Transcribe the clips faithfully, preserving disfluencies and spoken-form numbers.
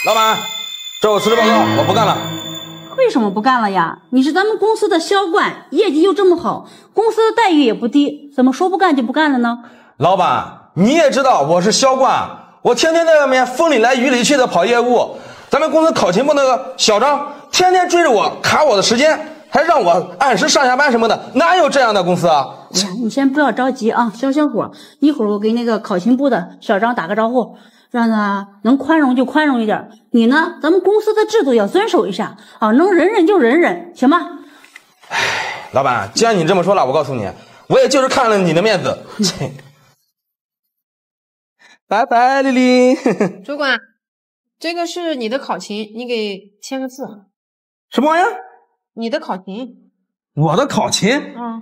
老板，这我辞职报告，我不干了。 为什么不干了呀？你是咱们公司的销冠，业绩又这么好，公司的待遇也不低，怎么说不干就不干了呢？ 老板，你也知道我是销冠，我天天在外面风里来雨里去的跑业务。咱们公司考勤部那个小张天天追着我卡我的时间，还让我按时上下班什么的，哪有这样的公司啊？ 哎呀，你先不要着急啊，消消火。一会儿我给那个考勤部的小张打个招呼，让他能宽容就宽容一点。你呢，咱们公司的制度要遵守一下啊，能忍忍就忍忍，行吗？ 唉，老板，既然你这么说了，我告诉你，我也就是看了你的面子。切、嗯，拜拜，丽丽。 主管，这个是你的考勤，你给签个字。 什么玩意儿？ 你的考勤。 我的考勤？ 嗯。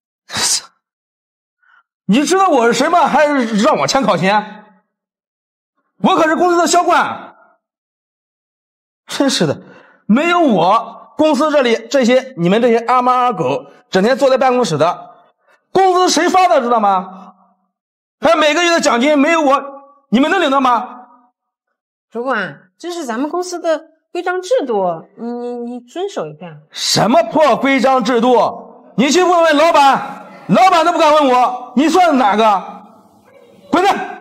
你知道我是谁吗？还是让我签考勤？我可是公司的销冠。真是的，没有我，公司这里这些你们这些阿猫阿狗，整天坐在办公室的，工资谁发的知道吗？还有每个月的奖金，没有我，你们能领到吗？ 主管，这是咱们公司的规章制度，你你遵守一下。 什么破规章制度？你去问问老板，老板都不敢问我，你算哪个？滚蛋！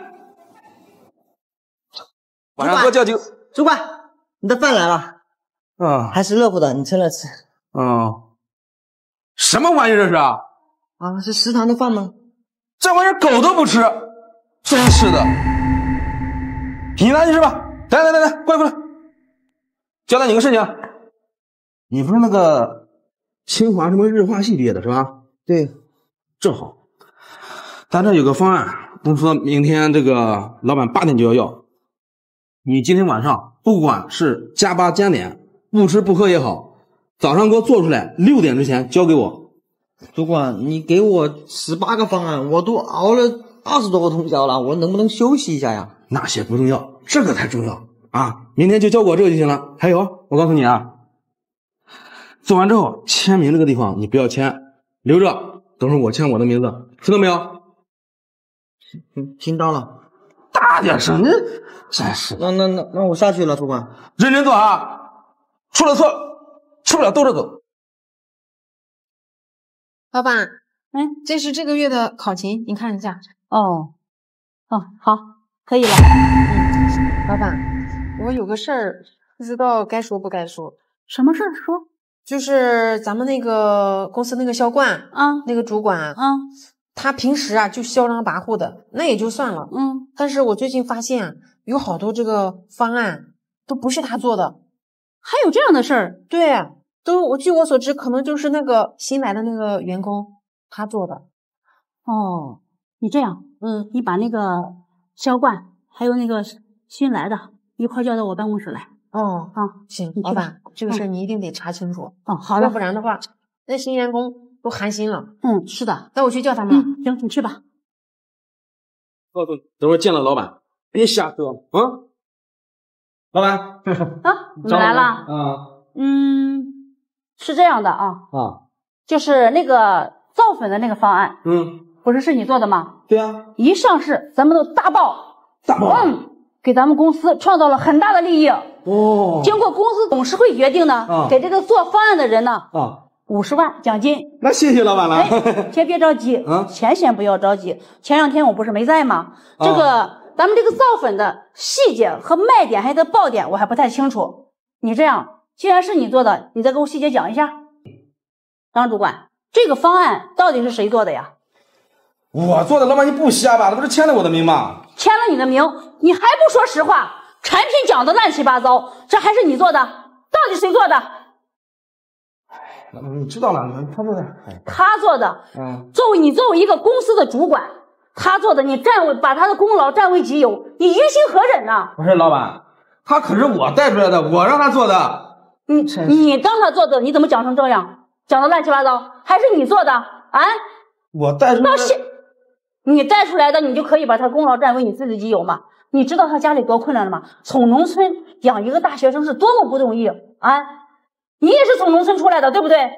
晚上多叫几个。 主管，你的饭来了。 嗯， 还是热乎的，你趁热吃。 嗯，什么玩意这是啊？ 啊，是食堂的饭吗？ 这玩意儿狗都不吃，真是的。你拿去吃吧。来来来来，过来过来。交代你个事情，你不是那个清华什么日化系毕业的是吧？ 对， 正好。咱这有个方案，公司明天这个老板八点就要要。你今天晚上不管是加班加点，不吃不喝也好，早上给我做出来，六点之前交给我。 主管，你给我十八个方案，我都熬了二十多个通宵了，我能不能休息一下呀？ 那些不重要，这个才重要啊！明天就交给我这个就行了。还有，我告诉你啊，做完之后签名这个地方你不要签，留着，等会儿我签我的名字，听到没有？ 嗯，听到了。 大点声，你真是。 那那那那我下去了，主管。 认真做啊！出了错，吃不了兜着走。 老板，嗯，这是这个月的考勤，你看一下。 哦，哦，好，可以了。 嗯，老板，我有个事儿，不知道该说不该说。 什么事儿？说。 就是咱们那个公司那个销冠啊， 那个主管啊， 他平时啊就嚣张跋扈的，那也就算了。 嗯， 但是我最近发现啊，有好多这个方案都不是他做的。 还有这样的事儿？ 对啊，都我据我所知，可能就是那个新来的那个员工他做的。 哦，你这样， 嗯， 你把那个销冠还有那个新来的一块叫到我办公室来。 哦， 啊， 行，老板，这个事儿你一定得查清楚。 哦，好的， 要不然的话，那新员工都寒心了。 嗯，是的， 那我去叫他们。 嗯，行，你去吧。 告诉你，等会儿见了老板别瞎说啊！老板啊，你们来了。 啊， 嗯，是这样的啊啊， 就是那个造粉的那个方案， 嗯， 不是是你做的吗？ 对啊， 一上市咱们都大爆， 大爆， 嗯，给咱们公司创造了很大的利益。 哦， 经过公司董事会决定呢， 啊、 给这个做方案的人呢， 啊， 五十万奖金。 那谢谢老板了。 哎，先别着急， 啊， 钱先不要着急。前两天我不是没在吗？ 啊、 这个咱们这个造粉的细节和卖点还有它爆点我还不太清楚。你这样，既然是你做的，你再给我细节讲一下。张主管，这个方案到底是谁做的呀？ 我做的，老板你不瞎吧？这不是签了我的名吗？ 签了你的名，你还不说实话？产品讲的乱七八糟，这还是你做的？到底谁做的？ 哎，老板你知道了，他做的， 他做的。 嗯， 作为你作为一个公司的主管，他做的，你占为把他的功劳占为己有，你于心何忍呢？ 不是老板，他可是我带出来的，我让他做的。 你你让他做的，你怎么讲成这样？讲的乱七八糟，还是你做的啊？ 我带出来的。 你带出来的，你就可以把他功劳占为你自己有吗？你知道他家里多困难了吗？从农村养一个大学生是多么不容易啊！你也是从农村出来的，对不对？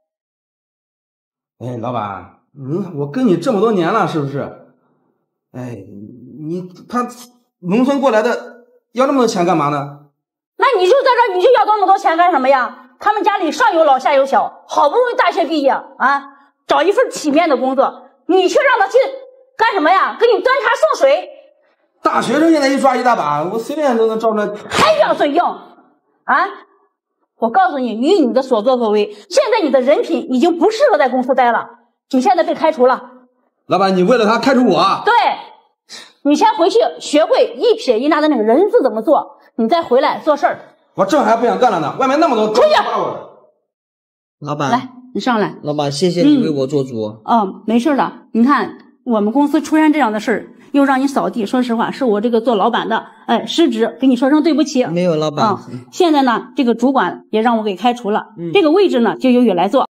哎，老板，你我跟你这么多年了，是不是？哎，你他农村过来的要那么多钱干嘛呢？ 那你就在这儿，你就要这么多钱干什么呀？他们家里上有老下有小，好不容易大学毕业啊，找一份体面的工作，你却让他去干什么呀？给你端茶送水。 大学生现在一抓一大把，我随便都能照着。 还要嘴硬啊！我告诉你，以你的所作所为，现在你的人品已经不适合在公司待了，你现在被开除了。 老板，你为了他开除我？ 对，你先回去学会一撇一捺的那个人字怎么做，你再回来做事儿。 我这还不想干了呢，外面那么多。 出去！ 老板， 来，你上来。 老板，谢谢你为我做主。 嗯，哦，没事的。你看我们公司出现这样的事儿，又让你扫地，说实话，是我这个做老板的，哎，失职，跟你说声对不起。 没有，老板。 啊，现在呢，这个主管也让我给开除了， 嗯， 这个位置呢就由你来做。